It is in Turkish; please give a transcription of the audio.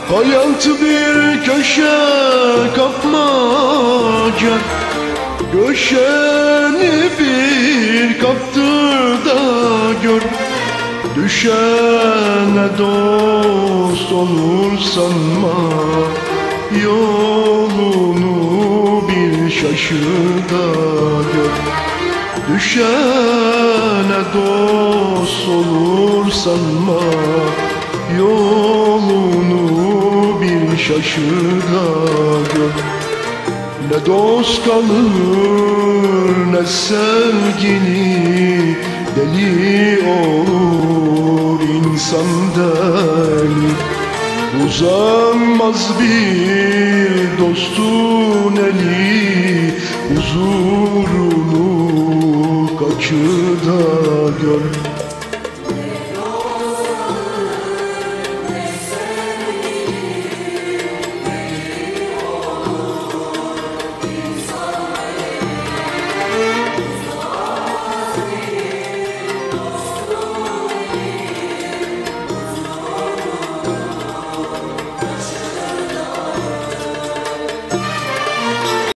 Hayat bir köşe kapmaca, köşeni bir kaptır da gör. Düşene dost olur sanma, yolunu bir şaşır da gör. Düşene dost olur sanma, yolunu bir şaşır da gör. Ne dost kalır ne sevgili, deli olur insan deli. Uzanmaz bir dostun eli, huzurunu kaçır da gör.